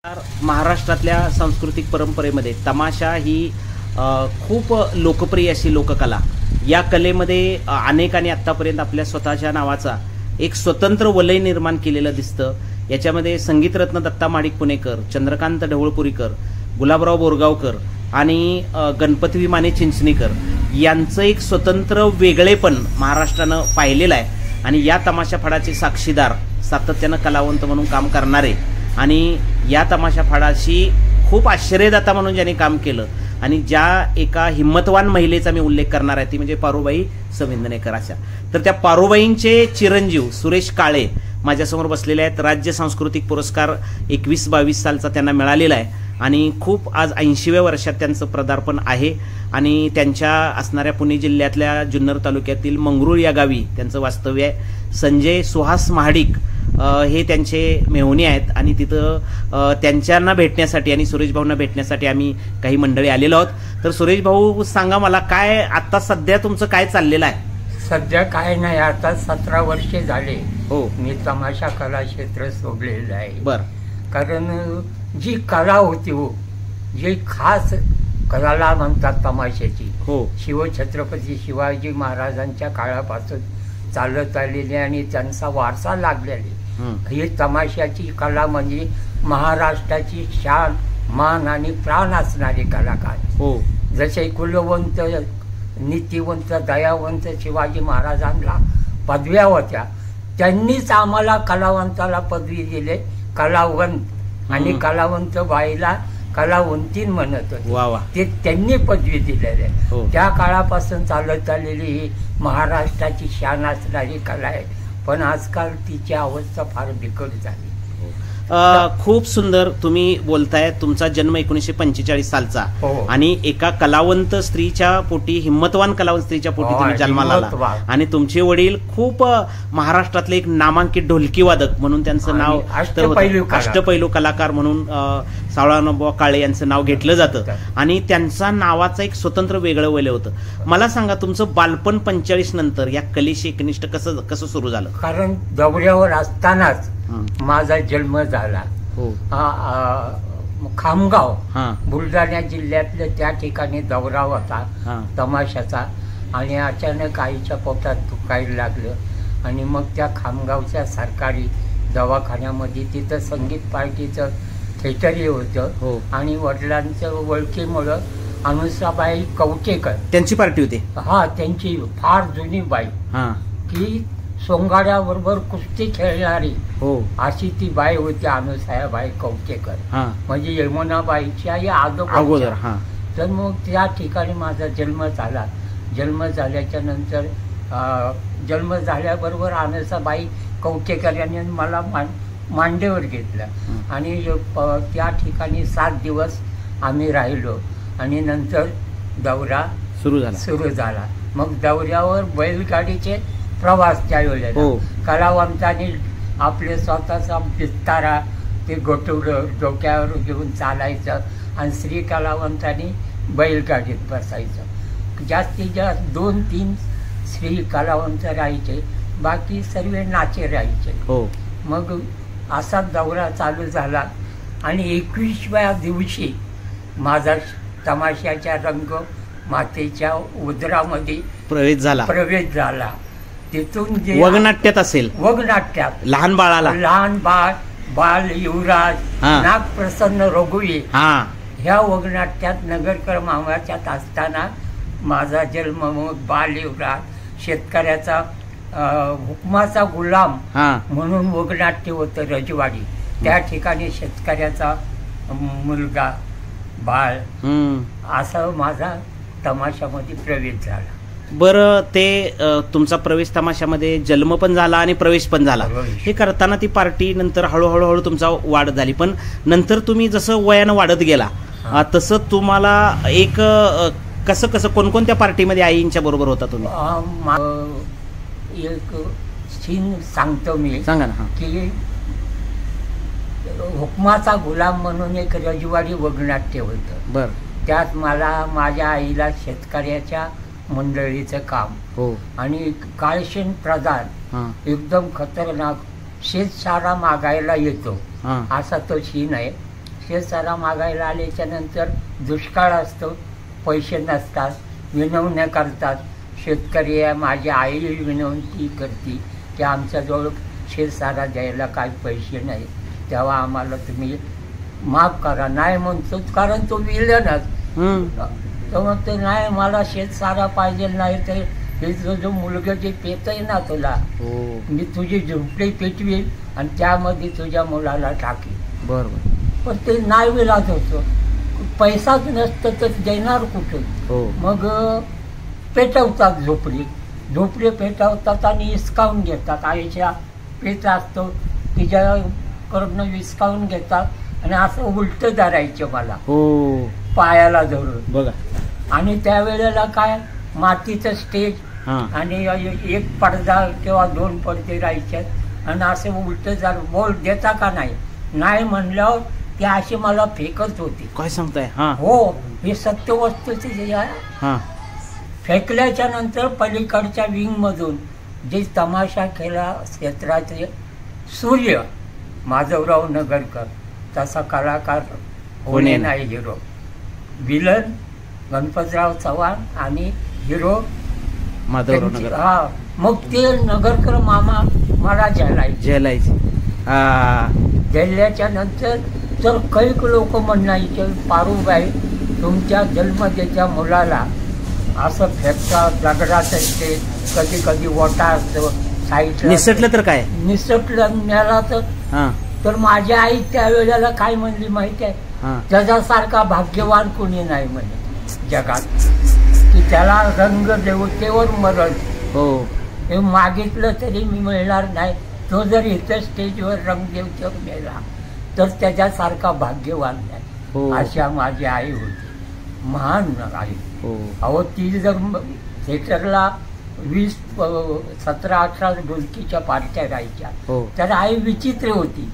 महाराष्ट्रातल्या सांस्कृतिक परंपरेमध्ये तमाशा ही खूप लोकप्रिय अशी लोककला. या कलेमध्ये अनेकांनी आत्तापर्यंत आपल्या स्वतःच्या नावाचा एक स्वतंत्र वलय निर्माण केलेलं दिसतं. याच्यामध्ये संगीतरत्न दत्ता माडिक पुणेकर, चंद्रकांत ढवळपुरीकर, गुलाबराव बोरगावकर आणि गणपती विमाने चिंचणीकर यांचं एक स्वतंत्र वेगळेपण महाराष्ट्रानं पाहिलेलं आहे. आणि या तमाशा फडाचे साक्षीदार, सातत्यानं कलावंत म्हणून काम करणारे आणि या तमाशा फडाशी खूप आश्चर्यदाता म्हणून ज्यांनी काम केलं आणि ज्या एका हिम्मतवान महिलेचा मी उल्लेख करणार आहे ती म्हणजे पारुबाई सविंदनेकर. अशा तर त्या पारुबाईंचे चिरंजीव सुरेश काळे माझ्यासमोर बसलेले आहेत. राज्य सांस्कृतिक पुरस्कार 21-22 सालचा त्यांना मिळालेला आहे आणि खूप आज 80व्या वर्षात त्यांचं पदार्पण आहे. आणि त्यांच्या असणाऱ्या पुणे जिल्ह्यातल्या जुन्नर तालुक्यातील मंगरूळ या गावी त्यांचं वास्तव्य आहे. संजय सुहास महाडिक हे त्यांचे मेहुणे आहेत आणि तिथं त्यांच्यांना भेटण्यासाठी आणि सुरेश भाऊंना भेटण्यासाठी आम्ही काही मंडळी आलेलो आहोत. तर सुरेश भाऊ सांगा मला, काय आता सध्या तुमचं काय चाललेलं आहे? सध्या काय नाही, आता 17 वर्षे झाले हो मी तमाशा कला क्षेत्र सोडलेलं आहे. बर. कारण जी कला होती हो, जी खास कला म्हणतात तमाशाची, हो, शिवछत्रपती शिवाजी महाराजांच्या काळापासून चालत आलेली आणि त्यांचा वारसा लागलेली ही तमाशाची कला म्हणजे महाराष्ट्राची शान, मान आणि प्राण असणारे कलाकार. हो, जसे कुलवंत, नीतिवंत, दयावंत शिवाजी महाराजांना पदव्या होत्या, त्यांनीच आम्हाला कलावंताला पदवी दिले कलावंत. आणि कलावंत बाईला कलावंतीन म्हणत होते, ते त्यांनी पदवी दिलेली आहे. त्या काळापासून चालत आलेली ही महाराष्ट्राची शान असणारी कला आहे. पण आजकाल तिची अवस्था फार बिकट झाली. खूप सुंदर तुम्ही बोलताय. तुमचा जन्म 1945 सालचा आणि एका कलावंत स्त्रीच्या पोटी, हिम्मतवान कलावंत स्त्रीच्या पोटी तुम्ही जन्माला आला. आणि तुमचे वडील खूप महाराष्ट्रातले एक नामांकित ढोलकी वादक म्हणून त्यांचं नाव, अष्टपैलू कलाकार म्हणून सावळानोबा काळे यांचं नाव घेतलं जातं आणि त्यांचा नावाचं एक स्वतंत्र वेगळं वलय होतं. मला सांगा, तुमचं बालपण 45 नंतर या कलेशी एकनिष्ठ कसं सुरू झालं? कारण दौऱ्यावर असतानाच माझा जन्म झाला. खामगाव बुलढाणा जिल्ह्यातल्या त्या ठिकाणी दौरा होता तमाशाचा आणि अचानक आईच्या पोटात दुखायला लागलं आणि मग त्या खामगावच्या सरकारी दवाखान्यामध्ये तिथं संगीत पार्टीचं थिएटरही होतं आणि वडिलांच्या ओळखीमुळं अनुसाबाई कवटेकर त्यांची पार्टी होती. त्यांची फार जुनी बाई की सोंगाड्याबरोबर कुस्ती खेळणारी अशी ती बाई होती अनुसाबाई कवटेकर, म्हणजे यमुनाबाईची अगोदर. तर मग त्या ठिकाणी माझा जन्म झाला. जन्म झाल्याच्या नंतर जन्म झाल्याबरोबर अनुसाबाई कवटेकर यांनी मला मांडेवर घेतलं आणि त्या ठिकाणी 7 दिवस आम्ही राहिलो आणि नंतर दौरा सुरू झाला. मग दौऱ्यावर बैलगाडीचे प्रवास त्यावेळेला कलावंतांनी आपले स्वतःचा बिस्तारा ते गोटवलं डोक्यावर घेऊन चालायचं आणि स्त्री कलावंतांनी बैलगाडीत बसायचं. जास्तीत जास्त 2-3 स्त्री कलावंत राहायचे, बाकी सर्व नाचे राहायचे. मग असा दौरा चालू झाला आणि 21व्या दिवशी माझा तमाशाच्या रंग मातेच्या उदरामध्ये प्रवेश झाला. तिथून जे वगनाट्यात असेल, वगनाट्यात लहान बाल युवराज, नागप्रसन्न रघुवी ह्या वगनाट्यात नगरकर मामाच्यात असताना माझा जन्म. मग बाल युवराज, शेतकऱ्याचा हुकमाचा गुलाम म्हणून वगनाट्य होतं रजवाडी, त्या ठिकाणी शेतकऱ्याचा मुलगा बाळ, असा माझा तमाशामध्ये प्रवेश झाला. बरं, ते तुमचा प्रवेश तमाशामध्ये जन्म पण झाला आणि प्रवेश पण झाला. हे करताना ती पार्टी नंतर हळूहळू तुमचा वाढ झाली. पण नंतर तुम्ही जसं वयानं वाढत गेला तसं तुम्हाला एक कसं कोणकोणत्या पार्टीमध्ये आईंच्या बरोबर होता तुम्ही? एक सीन सांगतो मी, सांगा ना. की हुकमाचा गुलाम म्हणून एक रजवाडी वगनाट्य होतं. बर. त्यात मला माझ्या आईला शेतकऱ्याच्या मंडळीचं काम आणि काळशेन प्रधान एकदम खतरनाक शेतसारा मागायला येतो असा तो सीन आहे. शेतसारा मागायला आल्याच्या नंतर दुष्काळ असतो, पैसे नसतात, विनवण्या करतात. शेतकरी आहे, माझी आई विनंती करते की आमच्याजवळ शेतसारा द्यायला काही पैसे नाही, तेव्हा आम्हाला तुम्ही माफ करा. नाही म्हणतो, कारण तो विलनच. तो म्हणतो नाही, मला शेतसारा पाहिजे, नाही तर हे जो मुलगा जे पेतय ना तुला, मी तुझी झुंपडी पेटवील आणि त्यामध्ये तुझ्या मुलाला टाकी. बरोबर. पण ते नाही विलाज होतो, पैसाच नसतं तर देणार कुठून. मग पेटवतात झोपडी पेटवतात आणि हिसकावून घेतात. आईच्या पेट असतो तिच्याकडनं हिसकावून घेतात आणि असं उलट धरायचं मला पायाला धरून बघा. आणि त्यावेळेला काय मातीचं स्टेज आणि एक पडदा किंवा 2 पडदे राहायच्यात आणि असं उलट जर बोल देता का नाही म्हणल्यावर ते अशी मला फेकत होती. काय सांगताय? हो, हे सत्य वस्तूची आहे. फेकल्याच्या नंतर पलीकडच्या विंग मधून जे तमाशा केला क्षेत्राचे सूर्य माधवराव नगरकर, तसा कलाकार होणे नाही. हिरो विलन गणपतराव चव्हाण आणि हिरो माधवराव नगर. मग ते नगरकर मामा मला झेलायचे. झेलल्याच्या नंतर तर कैक लोक म्हणायचे, पारूबाई तुमच्या जन्मतेच्या मुलाला असं फेकता, दगडात असते, कधी कधी वटा असतो, साईड निसटलं तर काय, निसटलं मेला तर माझी आई त्यावेळेला काय म्हणली माहिती आहे, त्याच्यासारखा भाग्यवान कोणी नाही म्हणे जगात, की त्याला रंग देवतेवर मरण. हे मागितलं तरी मी मिळणार नाही, तो जर इथं स्टेजवर रंग देवतेवर मिळाला तर त्याच्यासारखा भाग्यवान नाही. अशा माझी आई होती, महान आई. अहो ती जर थिएटरला 20, 17, 18 ढोलकीच्या पार्ट्या राहायच्या तर आई विचित्र होती.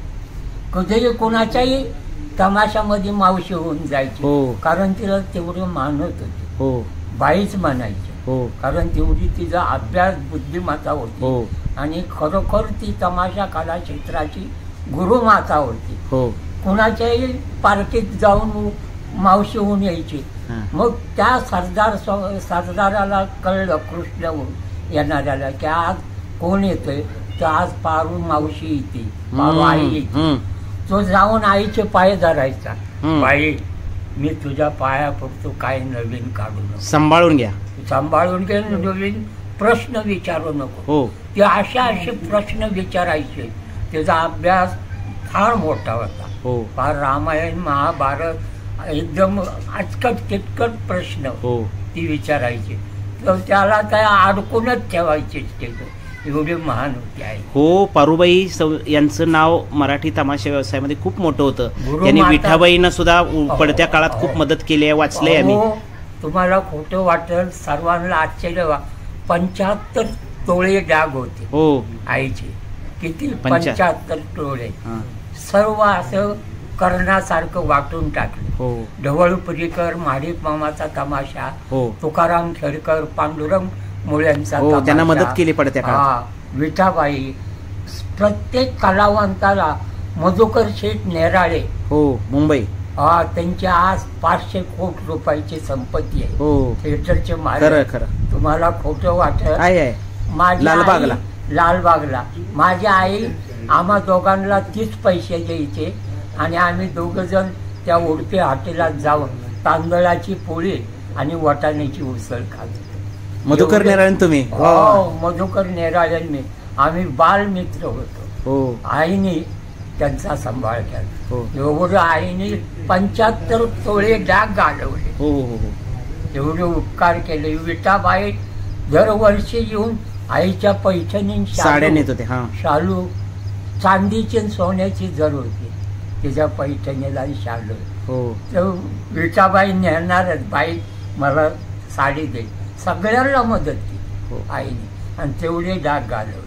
कधी कोणाच्याही तमाशामध्ये मावशी होऊन जायची, कारण तिला तेवढं मानत होती, बाईच म्हणायची, कारण तेवढी तिचा अभ्यास बुद्धिमत्ता होती आणि खरोखर ती तमाशा कला क्षेत्राची गुरुमाता होती. कुणाच्याही पार्टीत जाऊन मावशी होऊन यायची. मग त्या सरदाराला कळलं, कृष्ण येणाऱ्याला, की आज कोण येतोय, तर आज पारू मावशी येते, पारू आई येते. तो जाऊन आईचे पाय धरायचा, बाई मी तुझ्या पाया पडतो, काय नवीन काढू नको, सांभाळून घ्या, नवीन प्रश्न विचारू नको. ते असे प्रश्न विचारायचे. त्याचा अभ्यास फार मोठा होता, फार रामायण महाभारत एकदम अचकट किटकट प्रश्न ती विचारायची. तर त्याला काय अडकूनच ठेवायचे, एवढे महान होते आहे. पारूबाई यांचं नाव मराठी तमाशा व्यवसायामध्ये खूप मोठं होतं. त्यांनी विठाबाईंना सुद्धा पडत्या काळात खूप मदत केली आहे, वाचलंय आम्ही. तुम्हाला खोटं वाटेल, सर्वांना आश्चर्य, 75 तोळे डाग होते आईचे. किती? 75 तोळे. सर्व असं करण्यासारखं वाटून टाकलं. ढवळपुरीकर, महाडिक मामाचा तमाशा, तुकाराम खेडकर, पांडुरंग मुळ्यांचा, त्यांना मदत केली पडत्या काळात. विठाबाई, प्रत्येक कलावंताला. मधुकर शेठ नेराळे मुंबई, त्यांची आज 500 कोटी रुपयाची संपत्ती आहे थिएटरचे मालक. तुम्हाला खोटं वाटत, लालबागला माझी आई आम्हा दोघांना 30 पैसे द्यायचे आणि आम्ही 2 जण त्या उडपी हॉटेलात जाऊन तांदळाची पोळी आणि वाटाण्याची उसळ खात. मधुकर नेराळे तुम्ही? मधुकर नेराळे मी, आम्ही बालमित्र होतो. आईने त्यांचा सांभाळ केला. एवढं आईने 75 तोळे डाग घालवले, एवढे उपकार केले. विठाबाई दरवर्षी येऊन आईच्या पैठणी साड्या नेत होते. शालू चांदीची सोन्याची जर होती तिच्या पैठणीला शालू. तर विठाबाई नेणारच, बाई मला साडी दे, सगळ्यांना मदत केली आईने आणि तेवढे डाग घालवले.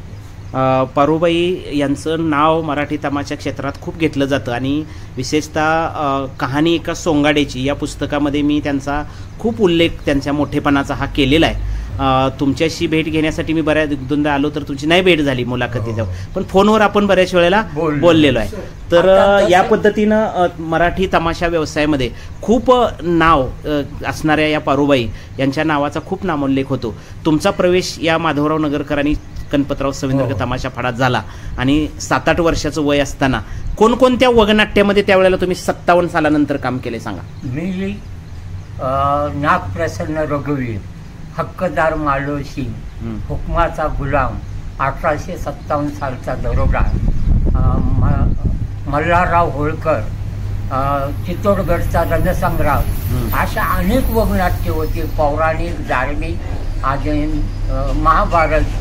पारूबाई यांचं नाव मराठी तमाशा क्षेत्रात खूप घेतलं जातं आणि विशेषतः कहाणी एका सोंगाड्याची या पुस्तकामध्ये मी त्यांचा खूप उल्लेख त्यांच्या मोठेपणाचा हा केलेला आहे. तुमच्याशी भेट घेण्यासाठी मी बऱ्याच दोनदा आलो तर तुमची नाही भेट झाली मुलाखतीच्या, पण फोनवर आपण बऱ्याच वेळेला बोललेलो आहे. तर या पद्धतीनं मराठी तमाशा व्यवसायामध्ये खूप नाव असणाऱ्या या पारुबाई यांच्या नावाचा खूप नामोल्लेख होतो. तुमचा प्रवेश या माधवराव नगरकरांनी गणपतराव सवेंद्र तमाशा फडात झाला आणि 7-8 वर्षाचं वय असताना कोणकोणत्या वगनाट्यामध्ये त्यावेळेला तुम्ही 57 सालानंतर काम केले सांगा. मी नागप्रसन्न रघुवीर, हक्कदार मालोशी, हुकमाचा गुलाम, 1857 सालचा दरोडा, मल्हारराव होळकर, चित्तोडगडचा रणसंग्राम, अशा अनेक वगनाट्य होती. पौराणिक, धार्मिक, आधी महाभारत,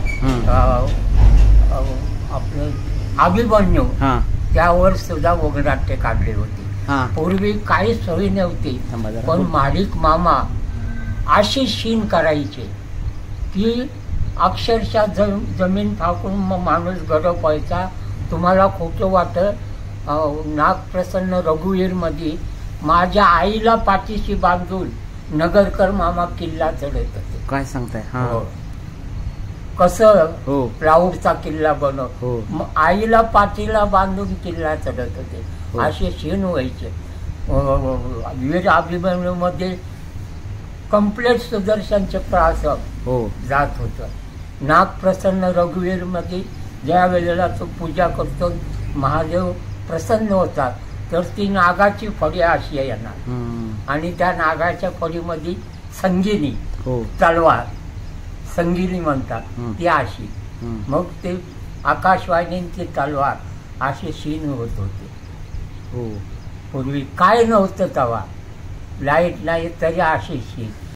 आपलं अभिमन्यू, त्यावर सुद्धा वगनाट्य काढले होते. पूर्वी काही सोयी नव्हती, पण माडिक मामा अशी शीन करायचे की अक्षरशः जमीन फाकून मग माणूस गरम व्हायचा. तुम्हाला खोटं वाटत, नागप्रसन्न रघुवीरमध्ये माझ्या आईला पाठीशी बांधून नगरकर मामा किल्ला चढत होते. काय सांगताय? कसं प्लाऊडचा किल्ला बनव, आईला पाठीला बांधून किल्ला चढत होते. असे शीन व्हायचे. वीर अभिमन्यू मध्ये कंप्लेट सुदर्शन चक्र जात होतं. नागप्रसन्न रघुवीर मध्ये ज्या वेळेला तो पूजा करतो, महादेव प्रसन्न होतात, तर ती नागाची फळी अशी येणार आणि त्या नागाच्या फळीमध्ये संगिनी तलवार, संगिनी म्हणतात ती अशी, मग ते आकाशवाणीची तलवार असे शीन होत होते. पूर्वी काय नव्हतं तेव्हा, लाईट नाही तरी अशी शीन.